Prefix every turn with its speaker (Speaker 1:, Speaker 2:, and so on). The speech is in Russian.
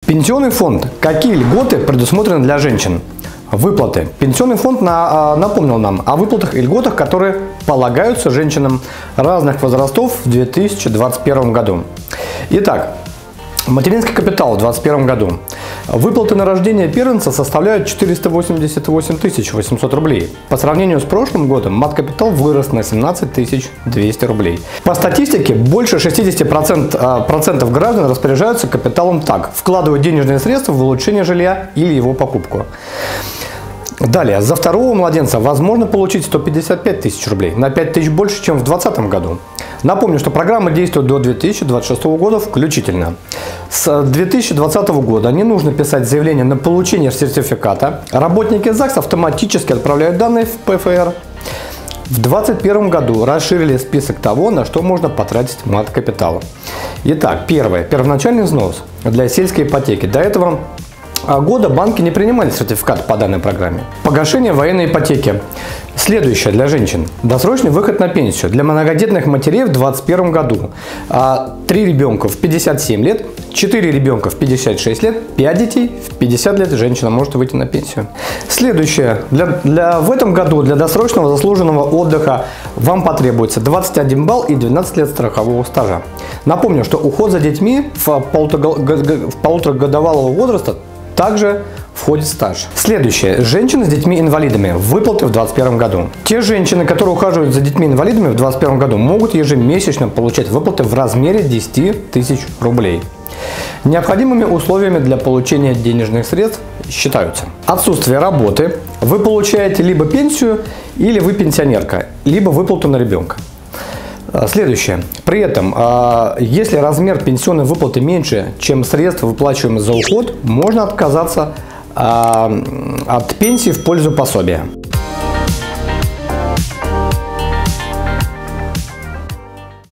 Speaker 1: Пенсионный фонд. Какие льготы предусмотрены для женщин? Выплаты. Пенсионный фонд напомнил нам о выплатах и льготах, которые полагаются женщинам разных возрастов в 2021 году. Итак, материнский капитал в 2021 году. Выплаты на рождение первенца составляют 488 800 рублей. По сравнению с прошлым годом мат-капитал вырос на 17 200 рублей. По статистике, больше 60% граждан распоряжаются капиталом так: вкладывают денежные средства в улучшение жилья или его покупку. Далее, за второго младенца возможно получить 155 тысяч рублей, на 5 тысяч больше, чем в 2020 году. Напомню, что программа действует до 2026 года включительно. С 2020 года не нужно писать заявление на получение сертификата. Работники ЗАГС автоматически отправляют данные в ПФР. В 2021 году расширили список того, на что можно потратить мат-капитал. Итак, первое. Первоначальный взнос для сельской ипотеки. До этого года банки не принимали сертификат по данной программе. Погашение военной ипотеки. Следующее для женщин. Досрочный выход на пенсию. Для многодетных матерей в 2021 году. 3 ребенка в 57 лет, 4 ребенка в 56 лет, 5 детей в 50 лет женщина может выйти на пенсию. Следующее. В этом году для досрочного заслуженного отдыха вам потребуется 21 балл и 12 лет страхового стажа. Напомню, что уход за детьми в полуторагодовалого возраста также входит стаж. Следующее. Женщины с детьми-инвалидами. Выплаты в 2021 году. Те женщины, которые ухаживают за детьми-инвалидами в 2021 году, могут ежемесячно получать выплаты в размере 10 тысяч рублей. Необходимыми условиями для получения денежных средств считаются: отсутствие работы, вы получаете либо пенсию, или вы пенсионерка, либо выплату на ребенка. Следующее. При этом, если размер пенсионной выплаты меньше, чем средства, выплачиваемые за уход, можно отказаться от пенсии в пользу пособия.